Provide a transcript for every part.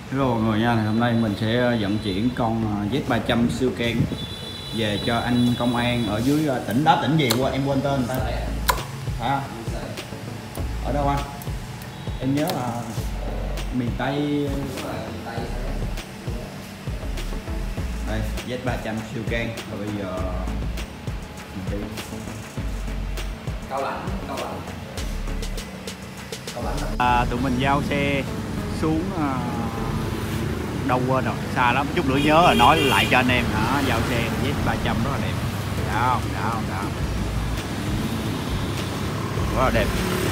Hello mọi người nha, hôm nay mình sẽ vận chuyển con Z300 siêu ken về cho anh công an ở dưới tỉnh đó, tỉnh gì qua em quên tên ta. Hả? Ở đâu anh? Em nhớ là miền Tây. Đây, Z300 siêu ken và bây giờ mình đi Cao Lãnh. tụi mình giao xe xuống đâu quên rồi, xa lắm, chút nữa nhớ rồi nói lại cho anh em. Đó, giao xe Z300 rất là đẹp. Đó, rất là đẹp.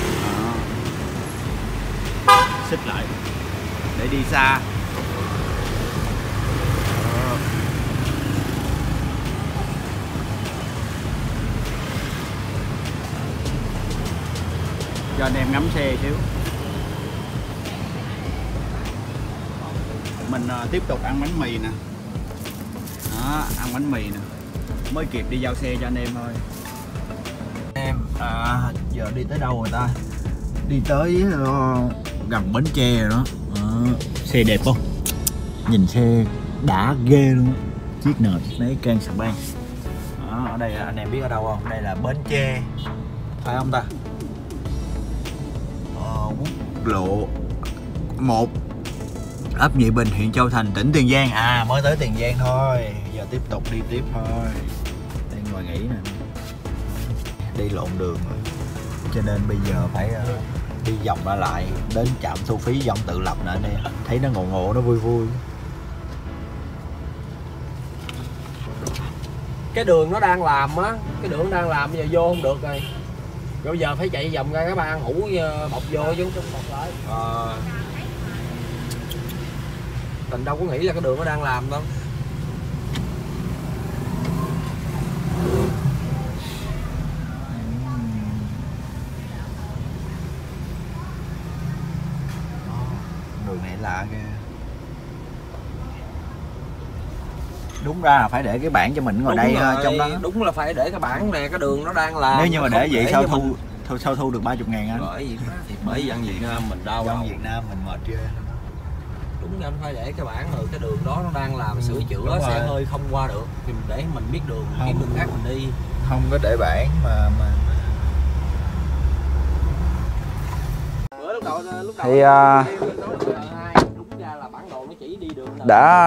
Đó. Xích lại để đi xa. Cho anh em ngắm xe xíu. Mình tiếp tục ăn bánh mì nè. Đó, ăn bánh mì nè, mới kịp đi giao xe cho anh em thôi. Em giờ đi tới đâu rồi ta? Đi tới gần Bến Tre rồi đó. Xe đẹp không? Nhìn xe đã ghê luôn á. Chiếc nào chiếc nấy can sạc ban. Ở đây anh em biết ở đâu không? Đây là Bến Tre, phải không ta? Quốc lộ 1, ấp Nhị Bình, huyện Châu Thành, tỉnh Tiền Giang. Mới tới Tiền Giang thôi, giờ tiếp tục đi tiếp thôi. Đang ngồi nghỉ nè, đi lộn đường rồi, cho nên bây giờ phải đi vòng lại đến trạm thu phí Dân Tự Lập nè anh em. Thấy nó ngộ nó vui vui. Cái đường nó đang làm á, bây giờ vô không được rồi. Bây giờ phải chạy vòng ra các bạn hủ bọc vô chứ không bọc lại. Mình đâu có nghĩ là cái đường nó đang làm đâu. Đường này lạ kìa. Đúng ra là phải để cái bảng cho mình ngồi đây trong đó. Đúng là phải để cái bảng này, cái đường nó đang làm. Nếu như mà để vậy sao thu được 30.000 anh? Bởi vì ăn Việt Nam mình đau. Ăn Việt Nam mình mệt ghê. Đúng anh phải để cái bảng rồi, cái đường đó nó đang làm sửa chữa, xe hơi không qua được thì để mình biết đường, kiếm đường khác mình đi. Không có để bảng mà Bữa lúc đầu thì đúng ra là bản đồ nó chỉ đi đường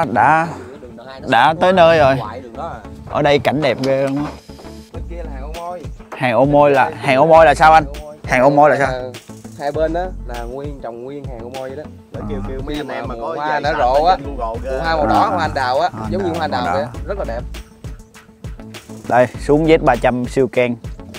đã tới nơi rồi. Ở đây cảnh đẹp ghê luôn á. Bên kia là hàng Ô Môi. Hàng Ô Môi là sao anh? Hàng Ô Môi là sao? Hai bên đó là trồng nguyên hàng Ô Môi vậy đó. Để kêu mấy anh em mà có hoa nở rộ á, hoa màu đỏ, hoa anh đào á, giống như hoa anh đào vậy, rất là đẹp. Đây, xuống Z300 siêu ken.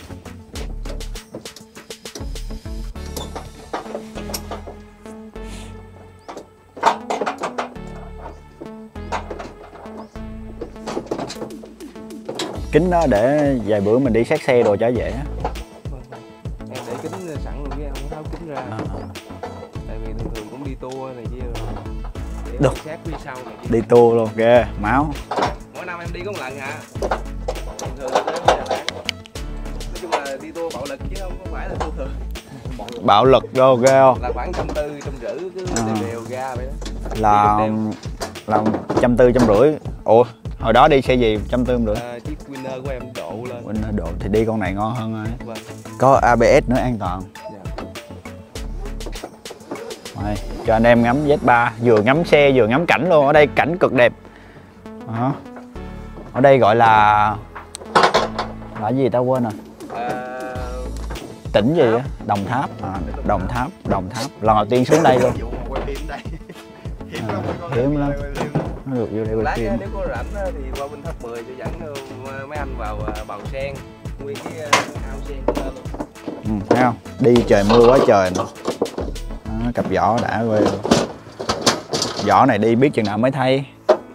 Kính đó để vài bữa mình đi xét xe đồ cho dễ á. Em để kính sẵn luôn chứ em không tháo kính ra. Tại vì thường cũng đi tour này kia rồi. Để xét phía sau này kia. Đi tour luôn, ghê, máu. Mỗi năm em đi có một lần hả? Thường tới Đà Lạt. Nói chung là đi tour bạo lực chứ không phải là tour thường. Bạo lực ghê không? Là khoảng 140, 150 cứ đều ra vậy đó. Là 140, 150. Ủa, hồi đó đi xe gì 140? Chiếc Winner của em độ lên. Winner độ thì đi con này ngon hơn rồi. Vâng. Có ABS nữa, an toàn. Dạ. Rồi, cho anh em ngắm Z3, vừa ngắm xe vừa ngắm cảnh luôn. Ở đây cảnh cực đẹp. Đó. Ở đây gọi là gì ta quên rồi. Tỉnh gì á? Đồng Tháp. Đồng Tháp. Lần đầu tiên xuống đây luôn. Hiếm lắm. Nó được vô đây quay phim. Nếu có rảnh thì qua bên Tháp 10 cho dẫn mấy anh vào Bào Sen, nguyên cái ao sen lên luôn. Thấy không? Đi trời mưa quá trời nè. Cặp giỏ đã quê luôn. Giỏ này đi biết chừng nào mới thay.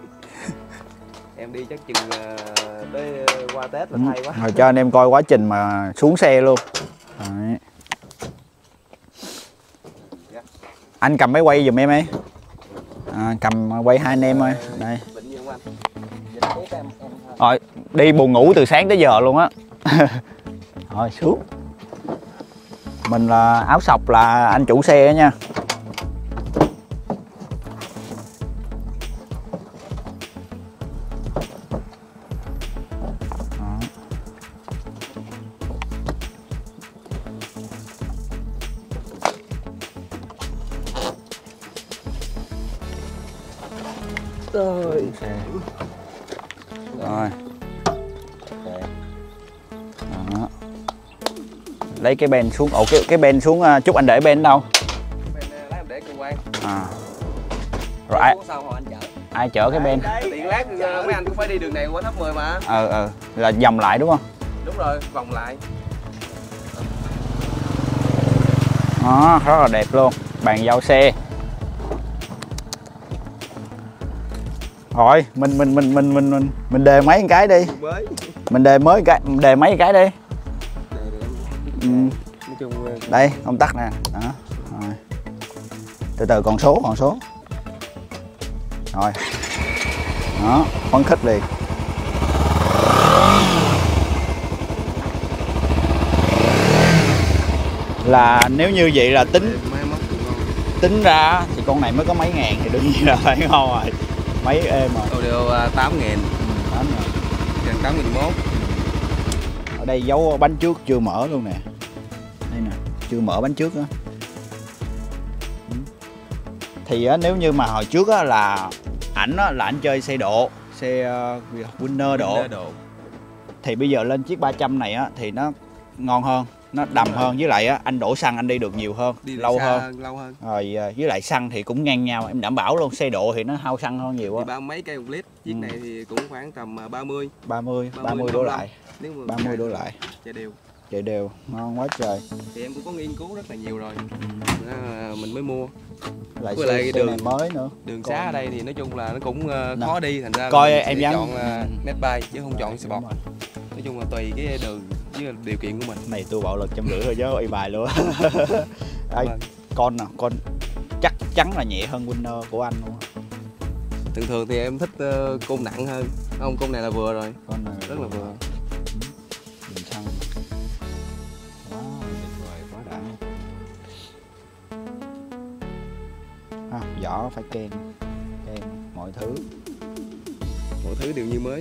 Em đi chắc chừng tới qua Tết là thay quá. Rồi cho anh em coi quá trình mà xuống xe luôn. Đấy. Anh cầm máy quay giùm em ấy. Cầm quay hai anh em ơi. Đây. Rồi, đi buồn ngủ từ sáng tới giờ luôn á. Rồi xuống. Mình là áo sọc là anh chủ xe nha. Rồi. Rồi. Đó. Lấy cái ben xuống. Ồ, cái ben xuống. Chúc anh để ben đâu? Lát em để cơ quan. Rồi ai chở cái ben? Tiện lát mấy anh cũng phải đi đường này qua Tháp 10 mà. Là vòng lại đúng không? Đúng rồi, vòng lại. Đó, rất là đẹp luôn. Bàn giao xe. Rồi, mình đề mấy cái đi. Mình đề mấy cái đi. Đây, công tắc nè. Đó. Rồi. Từ từ còn số. Rồi. Đó, phấn khích liền. Là nếu như vậy là tính ra thì con này mới có mấy ngàn thì đương nhiên là phải ngon rồi. Mấy êm rồi. Audio 8.000. Gần 8.001. Ở đây dấu bánh trước chưa mở luôn nè. Đây nè, chưa mở bánh trước á. Thì nếu như mà hồi trước á là ảnh chơi xe độ, xe Winner độ. Thì bây giờ lên chiếc 300 này á thì nó ngon hơn, nó đầm hơn, với lại á anh đổ xăng anh đi được nhiều hơn, lâu hơn. Rồi với lại xăng thì cũng ngang nhau, em đảm bảo luôn. Xe độ thì nó hao xăng hơn nhiều á. Ba mấy cây 1 lít, chiếc này thì cũng khoảng tầm 30 đổ lại. Nếu mà 30 đổ lại. Chạy đều, ngon quá trời. Thì em cũng có nghiên cứu rất là nhiều rồi. Mình mới mua. Với lại đường này mới nữa. Đường xá ở đây thì nói chung là nó cũng khó đi, thành ra coi mình em chọn là Netbuy chứ không chọn xe bọt. Nói chung là tùy cái đường với điều kiện của mình. Này tôi bạo lực 150 thôi chứ y bài luôn. Đây, con chắc chắn là nhẹ hơn Winner của anh luôn. Thường thì em thích côn nặng hơn. Không, côn này là vừa rồi. Con này rất là vừa. Bình xăng. Quá tuyệt vời, quá đã. Vỏ phải ken mọi thứ đều như mới.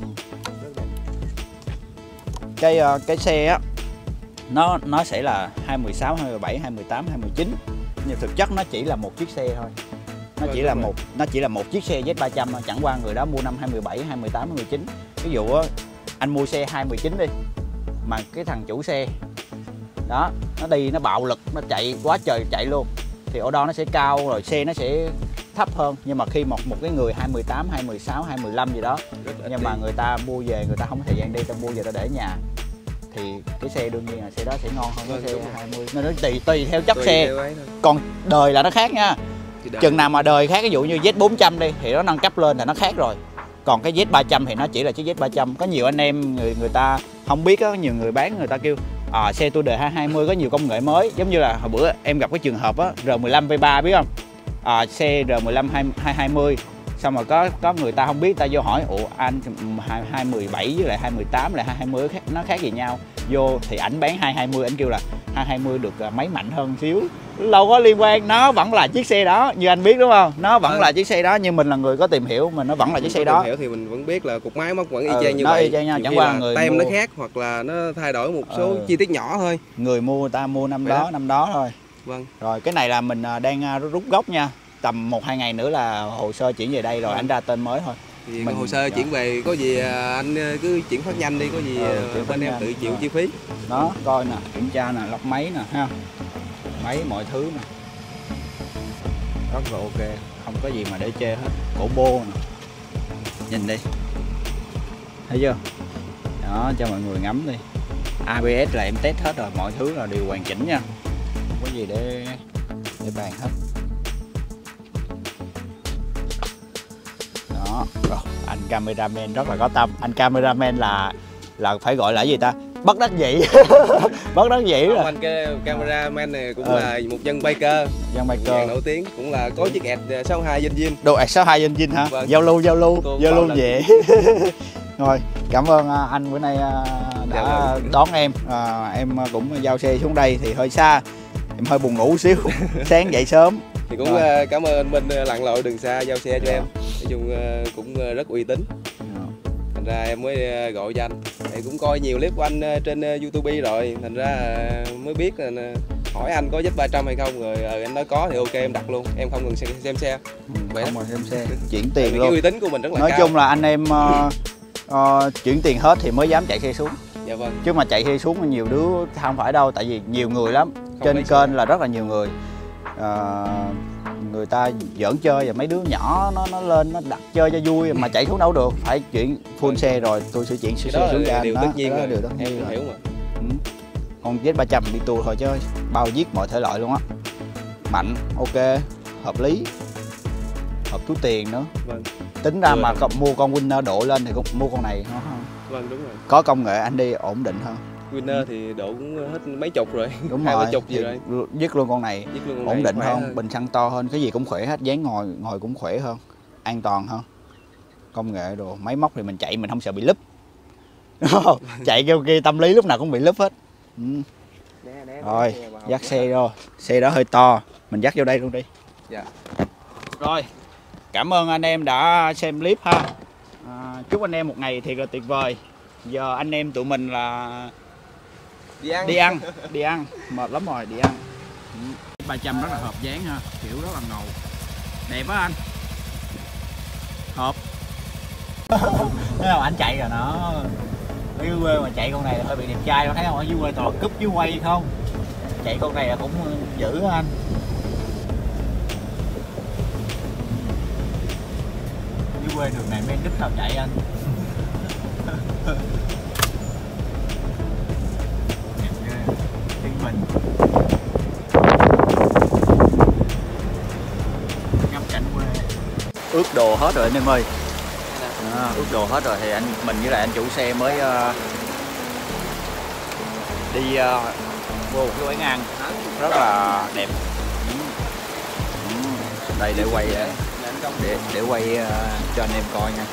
Cái xe á nó sẽ là 216, 217, 218, 219, nhưng thực chất nó chỉ là một chiếc xe thôi. Nó chỉ là một chiếc xe Z300 thôi, chẳng qua người đó mua năm 217, 218, 219. Ví dụ á anh mua xe 219 đi, mà cái thằng chủ xe đó nó đi nó bạo lực, nó chạy quá trời chạy luôn, thì ở đó nó sẽ cao, rồi xe nó sẽ thấp hơn. Nhưng mà khi một cái người 218, 216, 215 gì đó, nhưng mà người ta mua về, người ta không có thời gian đi, ta mua về ta để ở nhà, thì cái xe đương nhiên là xe đó sẽ ngon hơn cái xe 20. Nên nó tùy theo chất xe. Còn đời là nó khác nha. Chừng nào mà đời khác, ví dụ như Z400 đi thì nó nâng cấp lên là nó khác rồi. Còn cái Z300 thì nó chỉ là chiếc Z300. Có nhiều anh em người ta không biết á, nhiều người bán người ta kêu xe tôi đời 220 có nhiều công nghệ mới. Giống như là hồi bữa em gặp cái trường hợp á, R15 V3 biết không? Xe R15 220, xong rồi có người ta không biết, ta vô hỏi ủa anh 217 với lại 218 lại 220 nó khác gì nhau. Vô thì ảnh bán 220, ảnh kêu là 220 được máy mạnh hơn xíu. Đâu có liên quan, nó vẫn là chiếc xe đó, như anh biết đúng không? Nó vẫn là chiếc xe đó, nhưng mình là người có tìm hiểu, mà nó vẫn là chiếc xe đó. Tìm hiểu thì mình vẫn biết là cục máy móc vẫn y chang như nó vậy. Y chang nhau, chẳng qua người tem mua... nó khác, hoặc là nó thay đổi một số chi tiết nhỏ thôi. Người mua người ta mua năm đó thôi. Vâng. Rồi cái này là mình đang rút gốc nha. Tầm 1-2 ngày nữa là hồ sơ chuyển về đây rồi, anh ra tên mới thôi. Thì mình hồ sơ chuyển về, có gì anh cứ chuyển phát nhanh đi, có gì bên em tự chịu chi phí. Đó, coi nè, kiểm tra nè, lọc máy nè ha. Máy mọi thứ nè. Rất là ok, không có gì mà để chê hết. Cổ bô nè. Nhìn đi. Thấy chưa? Đó, cho mọi người ngắm đi. ABS là em test hết rồi, mọi thứ là đều hoàn chỉnh nha. Không có gì để bàn hết. Đó, rồi, anh cameraman rất là có tâm. Anh cameraman là phải gọi là gì ta? Bất đắc dĩ. Bất đắc dĩ rồi. Anh cái cameraman này cũng là một dân biker. Dân biker nổi tiếng, cũng là có chiếc ẹt 62 Zin. Đồ ẹt 62 Zin hả? Vâng. Giao lưu nhẹ. Rồi, cảm ơn anh bữa nay đã đón em. Em cũng giao xe xuống đây thì hơi xa, em hơi buồn ngủ xíu. Sáng dậy sớm thì cũng cảm ơn anh Minh lặn lội đường xa giao xe cho em. Nói chung cũng rất uy tín. Thành ra em mới gọi cho anh. Thì cũng coi nhiều clip của anh trên YouTube rồi, thành ra mới biết là hỏi anh có Z300 hay không, rồi anh nói có thì ok em đặt luôn, em không cần xem xe. Vậy không, xem xe chuyển tiền cái luôn. uy tín của mình rất là nói cao. chung là anh em chuyển tiền hết thì mới dám chạy xe xuống. Dạ vâng. Chứ mà chạy xe xuống nhiều đứa không phải đâu, tại vì nhiều người lắm. Trên kênh là rất là nhiều người, người ta giỡn chơi và mấy đứa nhỏ nó lên nó đặt chơi cho vui mà chạy xuống đâu được, phải chuyển full xe rồi tôi sẽ chuyển xe xuống cho anh. Điều đó tất nhiên đó, rồi. điều tất nhiên Em hiểu mà. Con Z300 đi tour thôi chứ bao giết mọi thể loại luôn á. Mạnh, ok, hợp lý, hợp túi tiền nữa. Vâng. Tính ra mà mua con Winner độ lên thì cũng mua con này không? Vâng đúng rồi. Có công nghệ anh đi ổn định hơn. Winner thì độ cũng hết mấy chục rồi. Đúng 20 rồi, chục gì rồi. dứt luôn con này. Ổn định hơn, bình xăng to hơn, cái gì cũng khỏe hết, dáng ngồi cũng khỏe hơn, an toàn hơn. Công nghệ đồ, máy móc thì mình chạy mình không sợ bị lúp. Chạy kêu kia tâm lý lúc nào cũng bị lúp hết. Rồi, dắt xe vô, xe đó hơi to, mình dắt vô đây luôn đi. Dạ. Rồi, cảm ơn anh em đã xem clip ha. Chúc anh em một ngày thiệt là tuyệt vời. Giờ anh em tụi mình là đi ăn, mệt lắm rồi, đi ăn. 300 rất là hợp dáng ha, kiểu rất là ngầu, đẹp á anh. Hợp. Thế nào anh chạy rồi nó ở dưới quê mà chạy con này là hơi bị đẹp trai, có thấy không? Ở dưới quê toàn cúp dưới quay không, chạy con này là cũng dữ á anh. Dưới quê đường này mấy đứt nào chạy anh. Đẹp ghê, tiếng mình ngắm cảnh quê. Ướt đồ hết rồi anh em ơi. Ướt đồ hết rồi thì mình với lại anh chủ xe mới đi vô một cái quán ăn rất là đẹp. Đây để quay để quay cho anh em coi nha.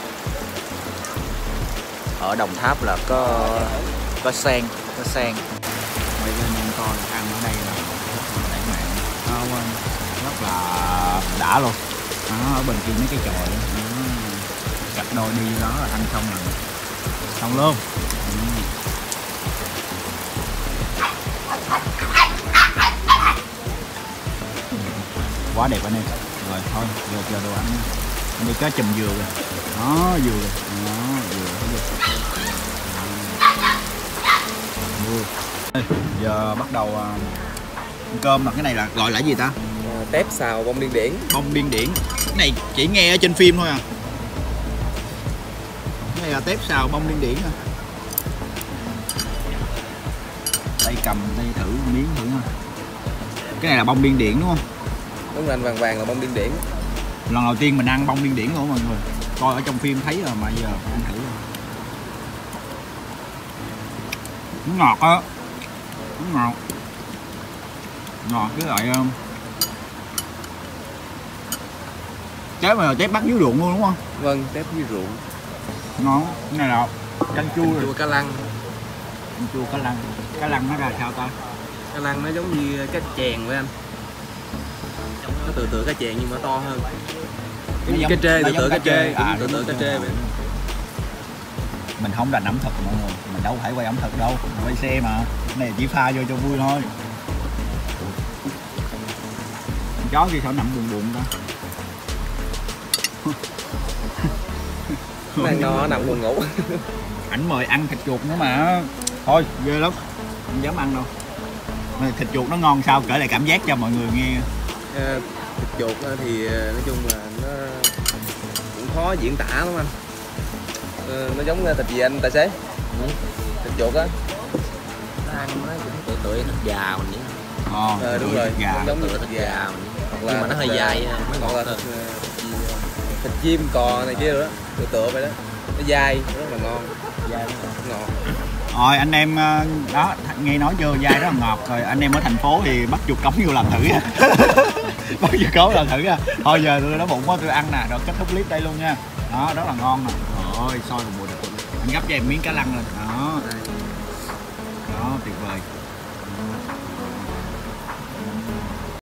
Ở Đồng Tháp là có sen quay cho anh em coi, ăn ở đây là rất là lãng mạn, rất là đã luôn. Đó, ở bên kia mấy cái chòi cặp đôi đi đó là ăn xong rồi xong luôn. Quá đẹp anh em. Rồi thôi giờ đồ ăn đi, cá chùm dừa rồi đó, dừa giờ bắt đầu ăn cơm. Mà cái này là gọi là gì ta? Tép xào bông điên điển. Bông điên điển, cái này chỉ nghe ở trên phim thôi à. Cái này là tép xào bông điên điển à. Đây cầm đây thử miếng thử nha. Cái này là bông điên điển đúng không? Đúng rồi anh, vàng là bông điên điển. Lần đầu tiên mình ăn bông điên điển luôn mọi người. Coi ở trong phim thấy rồi mà giờ ăn thử rồi. Nó ngọt á. Nó ngọt. Ngọt cái loại tép này là tép bắt dưới ruộng luôn đúng không? Vâng, tép dưới ruộng. Ngon. Cái này là canh chua Cá lăng. Canh chua cá lăng. Cá lăng nó ra sao ta? Cá lăng nó giống như cá chèn với anh. Nó tự cá chèn nhưng mà to hơn. Cái cá trê, tự cá trê, tự cá trê vậy. Mình không rành ẩm thực mọi người, mình đâu phải quay ẩm thực đâu, mình quay xe mà. Cái này chỉ pha vô cho vui thôi. Con chó kia sao nằm buồn ta? Nó nằm buồn ngủ. Ảnh mời ăn thịt chuột nữa mà. Thôi ghê lắm, không dám ăn đâu. Thịt chuột nó ngon sao, kể lại cảm giác cho mọi người nghe. Thịt chuột thì nói chung là nó cũng khó diễn tả lắm anh. Nó giống thịt gì anh tài xế? Thịt chuột á. Nó ăn nó cũng tựa thịt gà mình vậy. Đúng rồi, giống như thịt gà mình. Nhưng mà nó hơi dài, nó ngọt là thịt chim cò này kia rồi đó, tựa vậy đó. Nó dai, rất là ngon. Dai rất là ngọt. Rồi anh em đó nghe nói chưa, dai rất là ngọt. Rồi anh em ở thành phố thì bắt chuột cống vô làm thử nha. Bắt chuột cống làm thử nha. Thôi giờ tôi đói bụng quá, tôi ăn nè, rồi kết thúc clip đây luôn nha. Đó, rất là ngon nè. Rồi soi một bùi được. Anh gấp cho em miếng cá lăng lên. Đó. Đó, tuyệt vời.